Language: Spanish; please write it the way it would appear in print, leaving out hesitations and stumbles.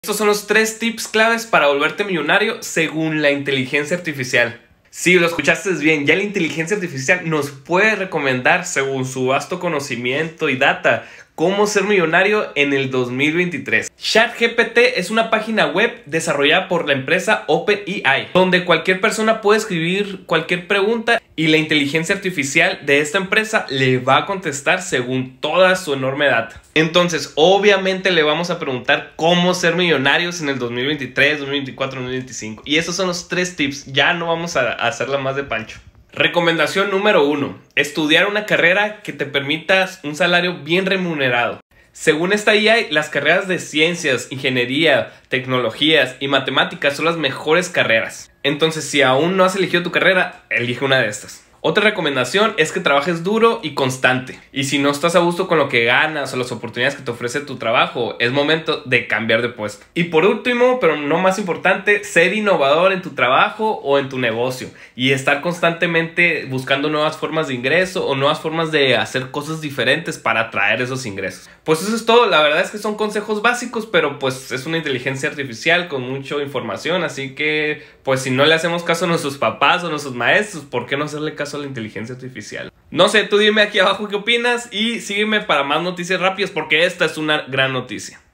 Estos son los 3 tips claves para volverte millonario según la inteligencia artificial. Sí, lo escuchaste bien, ya la inteligencia artificial nos puede recomendar, según su vasto conocimiento y data, cómo ser millonario en el 2023. ChatGPT es una página web desarrollada por la empresa OpenAI, donde cualquier persona puede escribir cualquier pregunta y la inteligencia artificial de esta empresa le va a contestar según toda su enorme data. Entonces, obviamente le vamos a preguntar cómo ser millonarios en el 2023, 2024, 2025. Y esos son los 3 tips, ya no vamos a hacerla más de pancho. Recomendación número 1. Estudiar una carrera que te permita un salario bien remunerado. Según esta IA, las carreras de ciencias, ingeniería, tecnologías y matemáticas son las mejores carreras. Entonces, si aún no has elegido tu carrera, elige una de estas. Otra recomendación es que trabajes duro y constante. Y si no estás a gusto con lo que ganas o las oportunidades que te ofrece tu trabajo, es momento de cambiar de puesto. Y por último, pero no más importante, ser innovador en tu trabajo o en tu negocio. Y estar constantemente buscando nuevas formas de ingreso o nuevas formas de hacer cosas diferentes para atraer esos ingresos. Pues eso es todo. La verdad es que son consejos básicos, pero pues es una inteligencia artificial con mucha información. Así que pues si no le hacemos caso a nuestros papás o a nuestros maestros, ¿por qué no hacerle caso a la inteligencia artificial? No sé, tú dime aquí abajo qué opinas y sígueme para más noticias rápidas porque esta es una gran noticia.